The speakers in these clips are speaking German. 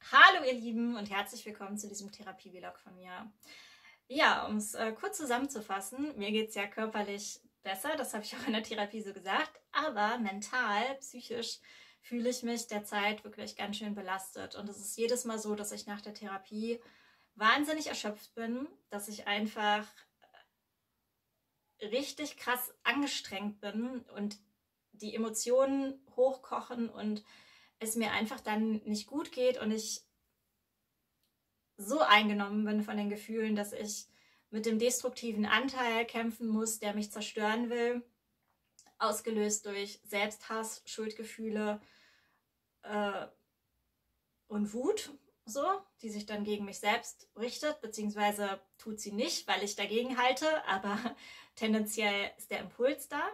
Hallo ihr Lieben und herzlich willkommen zu diesem Therapie-Vlog von mir. Ja, um es kurz zusammenzufassen, mir geht es ja körperlich besser, das habe ich auch in der Therapie so gesagt, aber mental, psychisch fühle ich mich derzeit wirklich ganz schön belastet. Und es ist jedes Mal so, dass ich nach der Therapie wahnsinnig erschöpft bin, dass ich einfach richtig krass angestrengt bin und die Emotionen hochkochen und es mir einfach dann nicht gut geht und ich so eingenommen bin von den Gefühlen, dass ich mit dem destruktiven Anteil kämpfen muss, der mich zerstören will, ausgelöst durch Selbsthass, Schuldgefühle und Wut, so, die sich dann gegen mich selbst richtet, beziehungsweise tut sie nicht, weil ich dagegen halte, aber tendenziell ist der Impuls da.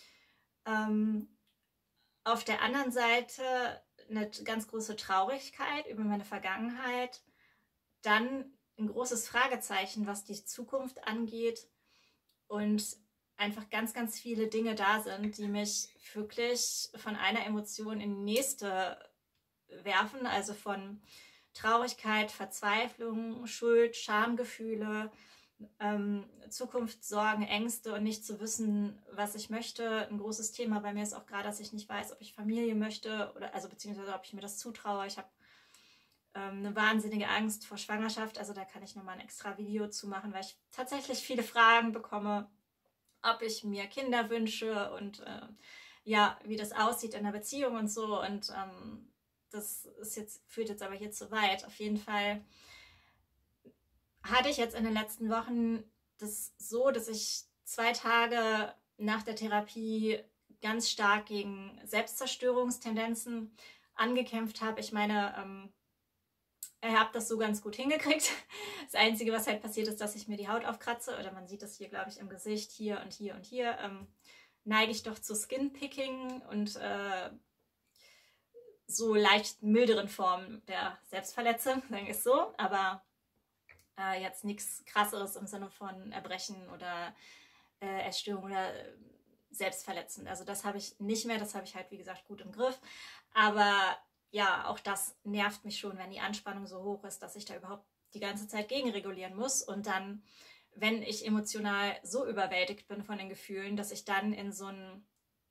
Auf der anderen Seite eine ganz große Traurigkeit über meine Vergangenheit, dann ein großes Fragezeichen, was die Zukunft angeht und einfach ganz, ganz viele Dinge da sind, die mich wirklich von einer Emotion in die nächste werfen, also von Traurigkeit, Verzweiflung, Schuld, Schamgefühle, Zukunftssorgen, Ängste und nicht zu wissen, was ich möchte. Ein großes Thema bei mir ist auch gerade, dass ich nicht weiß, ob ich Familie möchte oder also beziehungsweise ob ich mir das zutraue. Ich habe eine wahnsinnige Angst vor Schwangerschaft, also da kann ich nochmal ein extra Video zu machen, weil ich tatsächlich viele Fragen bekomme, ob ich mir Kinder wünsche und ja, wie das aussieht in der Beziehung und so. Und das ist führt jetzt aber hier zu weit. Auf jeden Fall hatte ich jetzt in den letzten Wochen das so, dass ich 2 Tage nach der Therapie ganz stark gegen Selbstzerstörungstendenzen angekämpft habe. Ich meine, ich habe das so ganz gut hingekriegt. Das Einzige, was halt passiert ist, dass ich mir die Haut aufkratze, oder man sieht das hier, glaube ich, im Gesicht, hier und hier und hier, neige ich doch zu Skinpicking und so leicht milderen Formen der Selbstverletzung, sagen wir es so, aber jetzt nichts Krasseres im Sinne von Erbrechen oder Essstörung oder Selbstverletzend. Also das habe ich nicht mehr, das habe ich halt, wie gesagt, gut im Griff, aber ja, auch das nervt mich schon, wenn die Anspannung so hoch ist, dass ich da überhaupt die ganze Zeit gegenregulieren muss und dann, wenn ich emotional so überwältigt bin von den Gefühlen, dass ich dann in so einen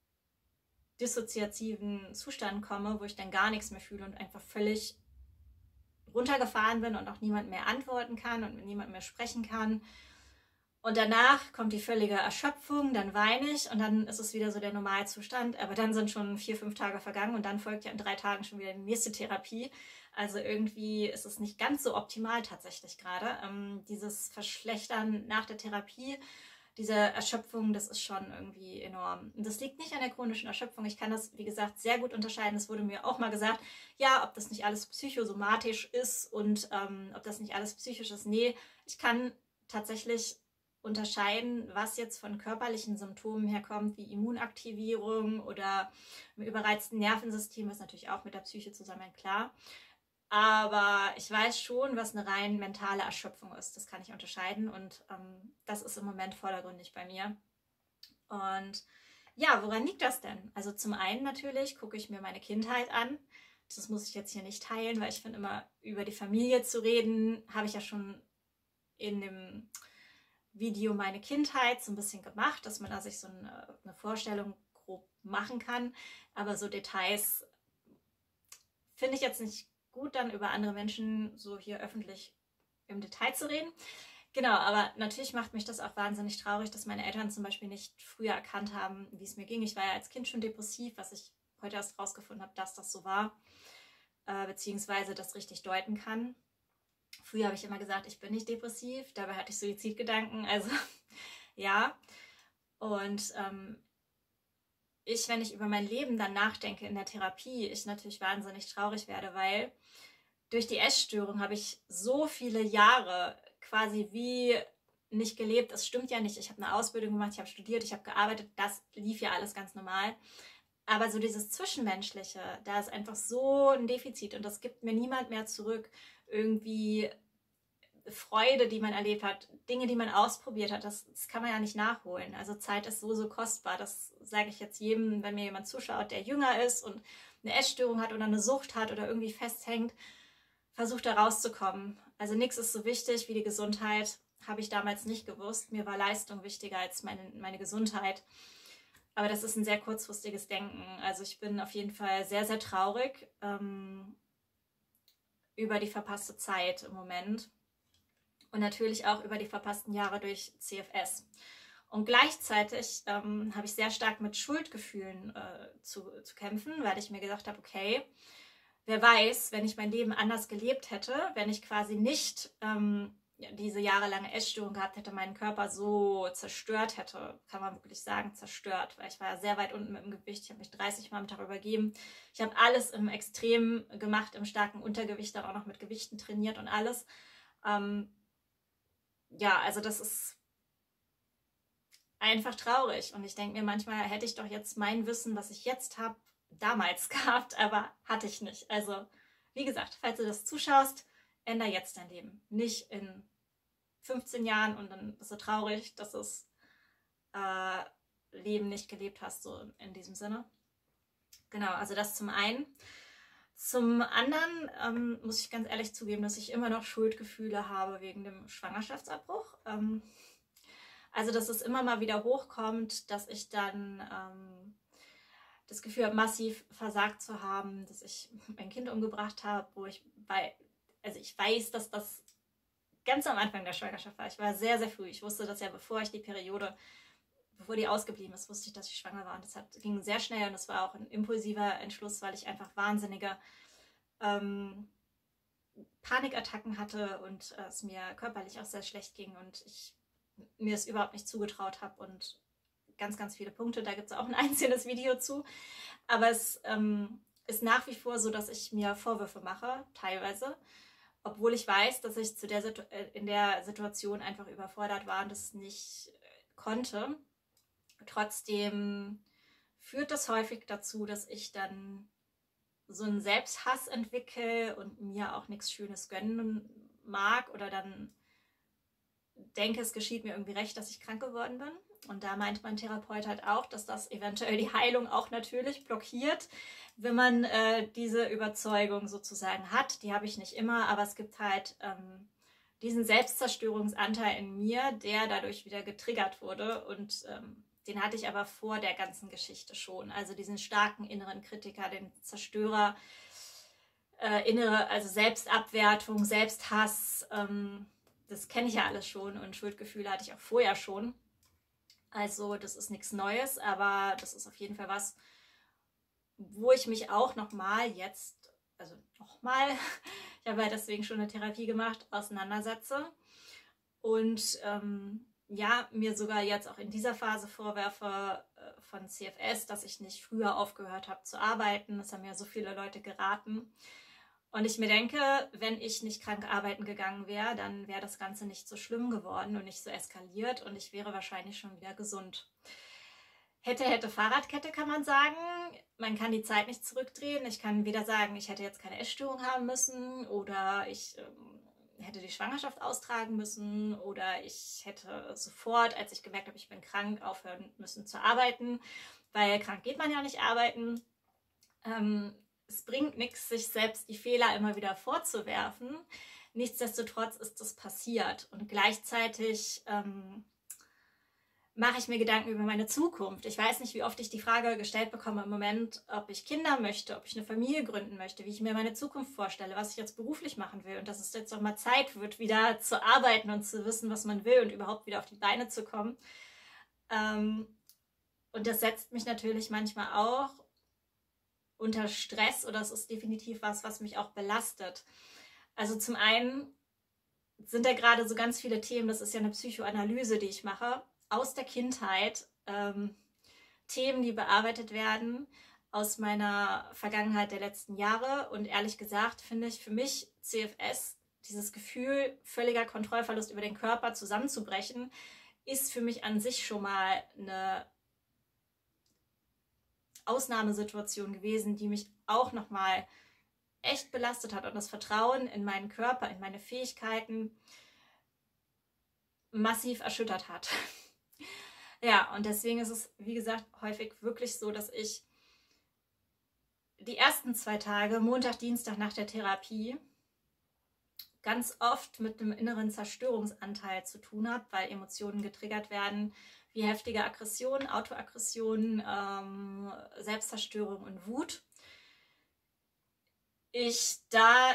dissoziativen Zustand komme, wo ich dann gar nichts mehr fühle und einfach völlig runtergefahren bin und auch niemand mehr antworten kann und mit niemandem mehr sprechen kann. Und danach kommt die völlige Erschöpfung, dann weine ich und dann ist es wieder so der Normalzustand. Aber dann sind schon 4, 5 Tage vergangen und dann folgt ja in 3 Tagen schon wieder die nächste Therapie. Also irgendwie ist es nicht ganz so optimal tatsächlich gerade. Dieses Verschlechtern nach der Therapie, diese Erschöpfung, das ist schon irgendwie enorm. Und das liegt nicht an der chronischen Erschöpfung. Ich kann das, wie gesagt, sehr gut unterscheiden. Es wurde mir auch mal gesagt, ja, ob das nicht alles psychosomatisch ist und ob das nicht alles psychisch ist. Nee, ich kann tatsächlich unterscheiden, was jetzt von körperlichen Symptomen herkommt, wie Immunaktivierung oder im überreizten Nervensystem, ist natürlich auch mit der Psyche zusammen, klar. Aber ich weiß schon, was eine rein mentale Erschöpfung ist. Das kann ich unterscheiden und das ist im Moment vordergründig bei mir. Und ja, woran liegt das denn? Also zum einen natürlich gucke ich mir meine Kindheit an. Das muss ich jetzt hier nicht teilen, weil ich finde immer, über die Familie zu reden, habe ich ja schon in dem Video meine Kindheit so ein bisschen gemacht, dass man da sich so eine Vorstellung grob machen kann. Aber so Details finde ich jetzt nicht gut, dann über andere Menschen so hier öffentlich im Detail zu reden. Genau, aber natürlich macht mich das auch wahnsinnig traurig, dass meine Eltern zum Beispiel nicht früher erkannt haben, wie es mir ging. Ich war ja als Kind schon depressiv, was ich heute erst rausgefunden habe, dass das so war, beziehungsweise das richtig deuten kann. Früher habe ich immer gesagt, ich bin nicht depressiv, dabei hatte ich Suizidgedanken, also ja. Und wenn ich über mein Leben dann nachdenke in der Therapie, ich natürlich wahnsinnig traurig werde, weil durch die Essstörung habe ich so viele Jahre quasi wie nicht gelebt. Das stimmt ja nicht. Ich habe eine Ausbildung gemacht, ich habe studiert, ich habe gearbeitet, das lief ja alles ganz normal. Aber so dieses Zwischenmenschliche, da ist einfach so ein Defizit und das gibt mir niemand mehr zurück. Irgendwie Freude, die man erlebt hat, Dinge, die man ausprobiert hat, das kann man ja nicht nachholen. Also Zeit ist so, so kostbar. Das sage ich jetzt jedem, wenn mir jemand zuschaut, der jünger ist und eine Essstörung hat oder eine Sucht hat oder irgendwie festhängt. versuche da rauszukommen. Also nichts ist so wichtig wie die Gesundheit, habe ich damals nicht gewusst. Mir war Leistung wichtiger als meine Gesundheit. Aber das ist ein sehr kurzfristiges Denken. Also ich bin auf jeden Fall sehr, sehr traurig über die verpasste Zeit im Moment. Und natürlich auch über die verpassten Jahre durch CFS. Und gleichzeitig habe ich sehr stark mit Schuldgefühlen zu kämpfen, weil ich mir gesagt habe, okay, wer weiß, wenn ich mein Leben anders gelebt hätte, wenn ich quasi nicht diese jahrelange Essstörung gehabt hätte, meinen Körper so zerstört hätte, kann man wirklich sagen, zerstört, weil ich war ja sehr weit unten mit dem Gewicht, ich habe mich 30 Mal am Tag übergeben, ich habe alles im Extrem gemacht, im starken Untergewicht, dann auch noch mit Gewichten trainiert und alles. Ja, also das ist einfach traurig und ich denke mir manchmal, hätte ich doch jetzt mein Wissen, was ich jetzt habe, damals gehabt, aber hatte ich nicht. Also wie gesagt, falls du das zuschaust, ändere jetzt dein Leben, nicht in 15 Jahren und dann bist du traurig, dass du das Leben nicht gelebt hast, so in diesem Sinne. Genau, also das zum einen. Zum anderen muss ich ganz ehrlich zugeben, dass ich immer noch Schuldgefühle habe wegen dem Schwangerschaftsabbruch. Also dass es immer mal wieder hochkommt, dass ich dann das Gefühl habe, massiv versagt zu haben, dass ich mein Kind umgebracht habe, also ich weiß, dass das ganz am Anfang der Schwangerschaft war. Ich war sehr, sehr früh. Ich wusste das ja, bevor die ausgeblieben ist, wusste ich, dass ich schwanger war. Und das ging sehr schnell und das war auch ein impulsiver Entschluss, weil ich einfach wahnsinnige Panikattacken hatte und es mir körperlich auch sehr schlecht ging und ich mir es überhaupt nicht zugetraut habe und ganz, ganz viele Punkte. Da gibt es auch ein einzelnes Video zu. Aber es ist nach wie vor so, dass ich mir Vorwürfe mache, teilweise, obwohl ich weiß, dass ich in der Situation einfach überfordert war und es nicht konnte. Trotzdem führt das häufig dazu, dass ich dann so einen Selbsthass entwickle und mir auch nichts Schönes gönnen mag oder dann denke, es geschieht mir irgendwie recht, dass ich krank geworden bin. Und da meint mein Therapeut halt auch, dass das eventuell die Heilung auch natürlich blockiert, wenn man diese Überzeugung sozusagen hat. Die habe ich nicht immer, aber es gibt halt diesen Selbstzerstörungsanteil in mir, der dadurch wieder getriggert wurde und den hatte ich aber vor der ganzen Geschichte schon. Also diesen starken inneren Kritiker, den Zerstörer, also Selbstabwertung, Selbsthass, das kenne ich ja alles schon und Schuldgefühle hatte ich auch vorher schon. Also das ist nichts Neues, aber das ist auf jeden Fall was, wo ich mich auch nochmal, ich habe ja deswegen schon eine Therapie gemacht, auseinandersetze und mir sogar jetzt auch in dieser Phase vorwerfe von CFS, dass ich nicht früher aufgehört habe zu arbeiten. Das haben ja so viele Leute geraten. Und ich mir denke, wenn ich nicht krank arbeiten gegangen wäre, dann wäre das Ganze nicht so schlimm geworden und nicht so eskaliert und ich wäre wahrscheinlich schon wieder gesund. Hätte Fahrradkette, kann man sagen. Man kann die Zeit nicht zurückdrehen. Ich kann weder sagen, ich hätte jetzt keine Essstörung haben müssen oder ich hätte die Schwangerschaft austragen müssen oder ich hätte sofort, als ich gemerkt habe, ich bin krank, aufhören müssen zu arbeiten, weil krank geht man ja nicht arbeiten. Es bringt nichts, sich selbst die Fehler immer wieder vorzuwerfen. Nichtsdestotrotz ist das passiert und gleichzeitig mache ich mir Gedanken über meine Zukunft. Ich weiß nicht, wie oft ich die Frage gestellt bekomme im Moment, ob ich Kinder möchte, ob ich eine Familie gründen möchte, wie ich mir meine Zukunft vorstelle, was ich jetzt beruflich machen will und dass es jetzt auch mal Zeit wird, wieder zu arbeiten und zu wissen, was man will und überhaupt wieder auf die Beine zu kommen. Und das setzt mich natürlich manchmal auch unter Stress oder es ist definitiv was mich auch belastet. Also zum einen sind da gerade so ganz viele Themen, das ist ja eine Psychoanalyse, die ich mache, aus der Kindheit, Themen, die bearbeitet werden aus meiner Vergangenheit der letzten Jahre und ehrlich gesagt finde ich für mich CFS, dieses Gefühl völliger Kontrollverlust über den Körper zusammenzubrechen, ist für mich an sich schon mal eine Ausnahmesituation gewesen, die mich auch nochmal echt belastet hat und das Vertrauen in meinen Körper, in meine Fähigkeiten massiv erschüttert hat. Ja, und deswegen ist es, wie gesagt, häufig wirklich so, dass ich die ersten 2 Tage, Montag, Dienstag nach der Therapie, ganz oft mit einem inneren Zerstörungsanteil zu tun habe, weil Emotionen getriggert werden, wie heftige Aggression, Autoaggression, Selbstzerstörung und Wut. Ich da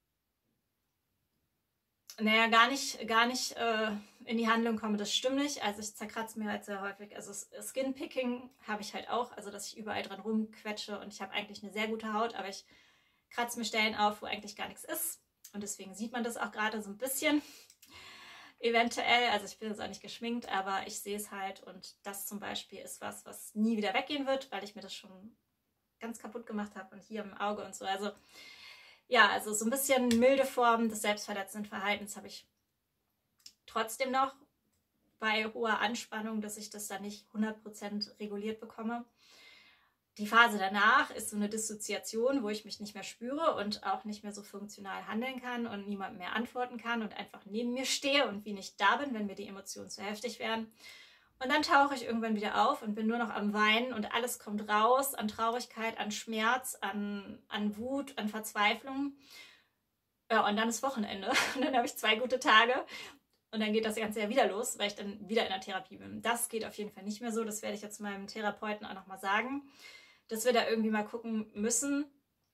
gar nicht in die Handlung komme, das stimmt nicht. Also ich zerkratze mir halt sehr häufig, also Skinpicking habe ich halt auch, also dass ich überall dran rumquetsche und ich habe eigentlich eine sehr gute Haut, aber ich kratze mir Stellen auf, wo eigentlich gar nichts ist und deswegen sieht man das auch gerade so ein bisschen eventuell, also ich bin jetzt auch nicht geschminkt, aber ich sehe es halt und das zum Beispiel ist was nie wieder weggehen wird, weil ich mir das schon ganz kaputt gemacht habe und hier im Auge und so, also ja, also so ein bisschen milde Formen des selbstverletzenden Verhaltens habe ich trotzdem noch bei hoher Anspannung, dass ich das dann nicht 100% reguliert bekomme. Die Phase danach ist so eine Dissoziation, wo ich mich nicht mehr spüre und auch nicht mehr so funktional handeln kann und niemandem mehr antworten kann und einfach neben mir stehe und wie nicht da bin, wenn mir die Emotionen zu heftig werden. Und dann tauche ich irgendwann wieder auf und bin nur noch am Weinen und alles kommt raus an Traurigkeit, an Schmerz, an Wut, an Verzweiflung. Ja, und dann ist Wochenende und dann habe ich 2 gute Tage und dann geht das Ganze ja wieder los, weil ich dann wieder in der Therapie bin. Das geht auf jeden Fall nicht mehr so, das werde ich jetzt meinem Therapeuten auch nochmal sagen, dass wir da irgendwie mal gucken müssen.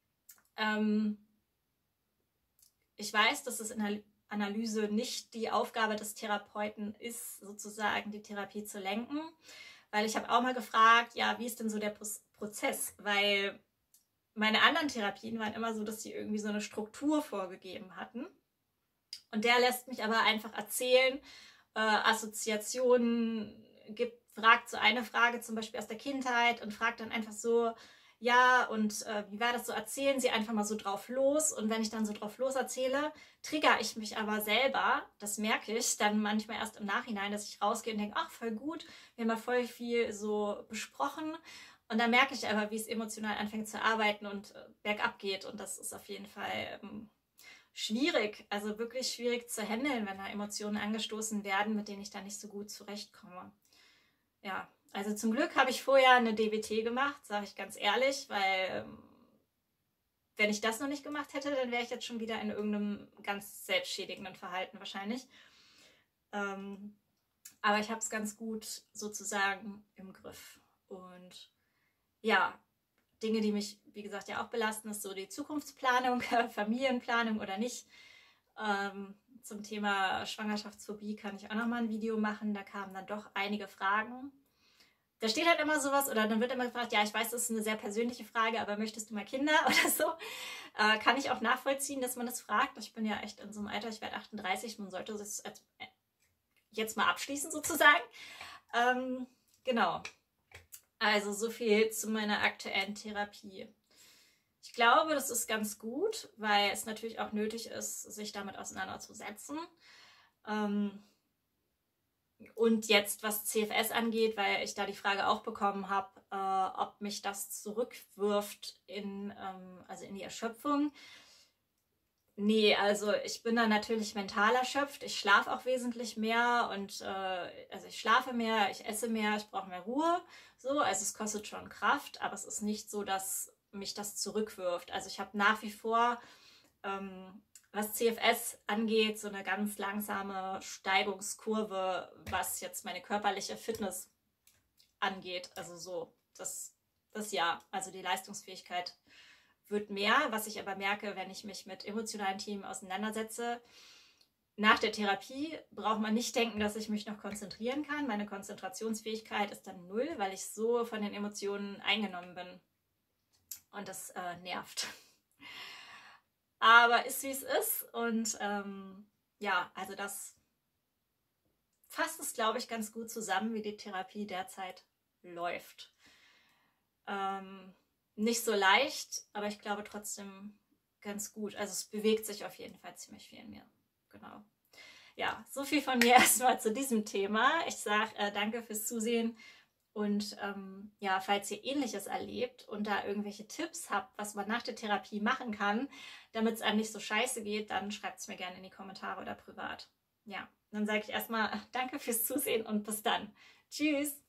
Ich weiß, dass es in der Analyse nicht die Aufgabe des Therapeuten ist, sozusagen die Therapie zu lenken, weil ich habe auch mal gefragt, ja, wie ist denn so der Prozess, weil meine anderen Therapien waren immer so, dass sie irgendwie so eine Struktur vorgegeben hatten und der lässt mich aber einfach erzählen, Assoziationen fragt so eine Frage zum Beispiel aus der Kindheit und fragt dann einfach so, ja, und wie war das so? Erzählen Sie einfach mal so drauf los. Und wenn ich dann so drauf los erzähle, triggere ich mich aber selber. Das merke ich dann manchmal erst im Nachhinein, dass ich rausgehe und denke, ach, voll gut, wir haben ja voll viel so besprochen. Und dann merke ich aber, wie es emotional anfängt zu arbeiten und bergab geht. Und das ist auf jeden Fall schwierig, also wirklich schwierig zu handeln, wenn da Emotionen angestoßen werden, mit denen ich dann nicht so gut zurechtkomme. Ja. Also zum Glück habe ich vorher eine DBT gemacht, sage ich ganz ehrlich, weil wenn ich das noch nicht gemacht hätte, dann wäre ich jetzt schon wieder in irgendeinem ganz selbstschädigenden Verhalten wahrscheinlich. Aber ich habe es ganz gut sozusagen im Griff. Und ja, Dinge, die mich, wie gesagt, ja auch belasten, ist so die Zukunftsplanung, Familienplanung oder nicht. Zum Thema Schwangerschaftsphobie kann ich auch nochmal ein Video machen. Da kamen dann doch einige Fragen. Da steht halt immer sowas oder dann wird immer gefragt, ja, ich weiß, das ist eine sehr persönliche Frage, aber möchtest du mal Kinder oder so? Kann ich auch nachvollziehen, dass man das fragt. Ich bin ja echt in so einem Alter, ich werde 38, man sollte das jetzt mal abschließen sozusagen. Genau. Also so viel zu meiner aktuellen Therapie. Ich glaube, das ist ganz gut, weil es natürlich auch nötig ist, sich damit auseinanderzusetzen. Und jetzt, was CFS angeht, weil ich da die Frage auch bekommen habe, ob mich das zurückwirft in die Erschöpfung. Nee, also ich bin dann natürlich mental erschöpft. Ich schlafe auch wesentlich mehr und also ich schlafe mehr, ich esse mehr, ich brauche mehr Ruhe. So, also es kostet schon Kraft, aber es ist nicht so, dass mich das zurückwirft. Also ich habe nach wie vor was CFS angeht, so eine ganz langsame Steigungskurve, was jetzt meine körperliche Fitness angeht. Also so, das ja, also die Leistungsfähigkeit wird mehr, was ich aber merke, wenn ich mich mit emotionalen Themen auseinandersetze. Nach der Therapie braucht man nicht denken, dass ich mich noch konzentrieren kann. Meine Konzentrationsfähigkeit ist dann 0, weil ich so von den Emotionen eingenommen bin. Und das nervt. Aber ist, wie es ist. Und ja, also das fasst es, glaube ich, ganz gut zusammen, wie die Therapie derzeit läuft. Nicht so leicht, aber ich glaube trotzdem ganz gut. Also es bewegt sich auf jeden Fall ziemlich viel in mir. Genau. Ja, so viel von mir erstmal zu diesem Thema. Ich sage danke fürs Zusehen. Und ja, falls ihr Ähnliches erlebt und da irgendwelche Tipps habt, was man nach der Therapie machen kann, damit es einem nicht so scheiße geht, dann schreibt es mir gerne in die Kommentare oder privat. Ja, dann sage ich erstmal danke fürs Zusehen und bis dann. Tschüss!